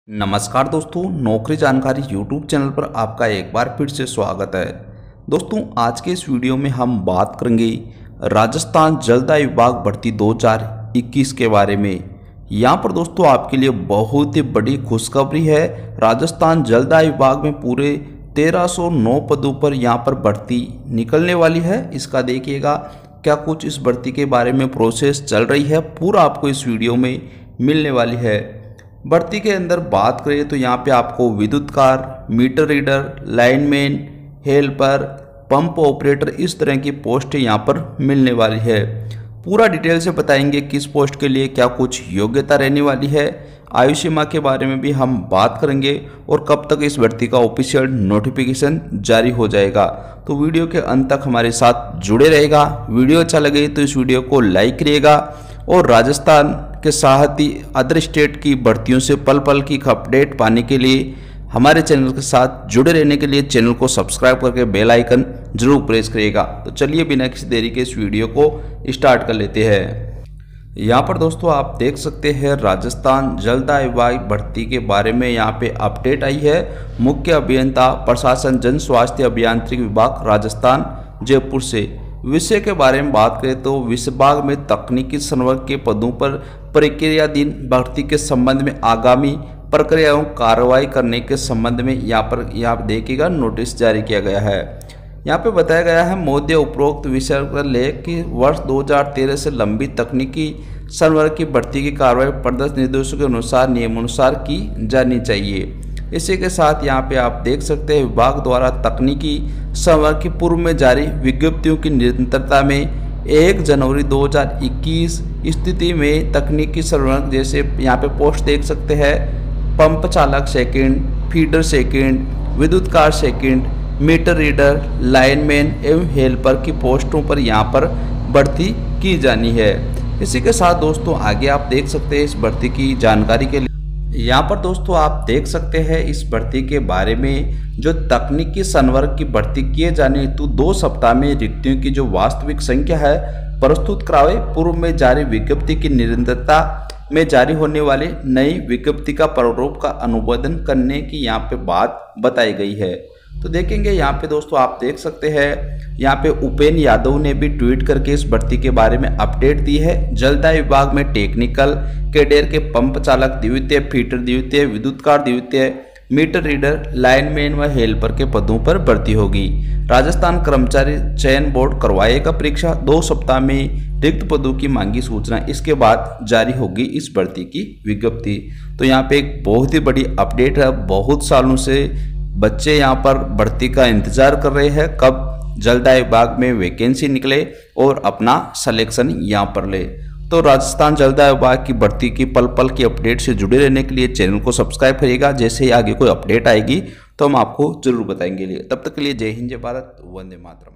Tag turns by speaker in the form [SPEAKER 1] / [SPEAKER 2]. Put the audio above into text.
[SPEAKER 1] नमस्कार दोस्तों, नौकरी जानकारी यूट्यूब चैनल पर आपका एक बार फिर से स्वागत है। दोस्तों, आज के इस वीडियो में हम बात करेंगे राजस्थान जलदाय विभाग भर्ती 2021 के बारे में। यहाँ पर दोस्तों आपके लिए बहुत ही बड़ी खुशखबरी है। राजस्थान जलदाय विभाग में पूरे 1309 पदों पर यहाँ पर भर्ती निकलने वाली है। इसका देखिएगा क्या कुछ इस भर्ती के बारे में प्रोसेस चल रही है, पूरा आपको इस वीडियो में मिलने वाली है। भर्ती के अंदर बात करें तो यहाँ पे आपको विद्युतकार, meter reader, lineman, helper, pump operator, इस तरह की पोस्ट यहाँ पर मिलने वाली है। पूरा डिटेल से बताएंगे किस पोस्ट के लिए क्या कुछ योग्यता रहने वाली है। आयु सीमा के बारे में भी हम बात करेंगे और कब तक इस भर्ती का ऑफिशियल नोटिफिकेशन जारी हो जाएगा। तो वीडियो के अंत तक हमारे साथ जुड़े रहेगा। वीडियो अच्छा लगे तो इस वीडियो को लाइक करिएगा और राजस्थान के साथ ही अदर स्टेट की भर्तियों से पल पल की अपडेट पाने के लिए हमारे चैनल के साथ जुड़े रहने के लिए चैनल को सब्सक्राइब करके बेल आइकन जरूर प्रेस करिएगा। तो चलिए बिना किसी देरी के इस वीडियो को स्टार्ट कर लेते हैं। यहाँ पर दोस्तों आप देख सकते हैं राजस्थान जलदाय विभाग भर्ती के बारे में यहाँ पे अपडेट आई है। मुख्य अभियंता प्रशासन जन स्वास्थ्य अभियांत्रिकी विभाग राजस्थान जयपुर से। विषय के बारे में बात करें तो विभाग में तकनीकी संवर्ग के पदों पर प्रक्रियाधीन भर्ती के संबंध में आगामी प्रक्रिया एवं कार्रवाई करने के संबंध में यहाँ देखिएगा नोटिस जारी किया गया है। यहाँ पे बताया गया है महोदय उपरोक्त विषय का लेख कि वर्ष 2013 से लंबित तकनीकी संवर्ग की भर्ती की कार्रवाई प्रदत्त निर्देशों के अनुसार नियमानुसार की जानी चाहिए। इसी के साथ यहाँ पे आप देख सकते हैं विभाग द्वारा तकनीकी संवर्ग की पूर्व में जारी विज्ञप्तियों की निरंतरता में 1 जनवरी 2021 स्थिति में तकनीकी संवर्ग जैसे यहाँ पे पोस्ट देख सकते हैं पंप चालक सेकंड, फीडर सेकंड, विद्युतकार सेकंड, मीटर रीडर, लाइनमैन एवं हेल्पर की पोस्टों पर यहाँ पर भर्ती की जानी है। इसी के साथ दोस्तों आगे आप देख सकते हैं इस भर्ती की जानकारी के लिए यहाँ पर दोस्तों आप देख सकते हैं इस भर्ती के बारे में जो तकनीकी संवर्ग की भर्ती किए जाने हेतु 2 सप्ताह में रिक्तियों की जो वास्तविक संख्या है प्रस्तुत करावे। पूर्व में जारी विज्ञप्ति की निरंतरता में जारी होने वाली नई विज्ञप्ति का प्रारूप का अनुमोदन करने की यहाँ पे बात बताई गई है। तो देखेंगे यहाँ पे दोस्तों आप देख सकते हैं यहाँ पे उपेंद्र यादव ने भी ट्वीट करके इस भर्ती के बारे में अपडेट दी है। जलदाय विभाग में टेक्निकल कैडर के पंप चालक द्वितीय, फीडर द्वितीय, विद्युतकार द्वितीय, मीटर रीडर, लाइनमैन व हेल्पर के पदों पर भर्ती होगी। राजस्थान कर्मचारी चयन बोर्ड करवाएगा परीक्षा। 2 सप्ताह में रिक्त पदों की मांगी सूचना इसके बाद जारी होगी इस भर्ती की विज्ञप्ति। तो यहाँ पे एक बहुत ही बड़ी अपडेट है। बहुत सालों से बच्चे यहाँ पर भर्ती का इंतजार कर रहे हैं कब जलदाय विभाग में वैकेंसी निकले और अपना सिलेक्शन यहाँ पर ले। तो राजस्थान जलदाय विभाग की भर्ती की पल पल की अपडेट से जुड़े रहने के लिए चैनल को सब्सक्राइब करिएगा। जैसे ही आगे कोई अपडेट आएगी तो हम आपको जरूर बताएंगे। तब तक के लिए जय हिंद, जय भारत, वंदे मातरम।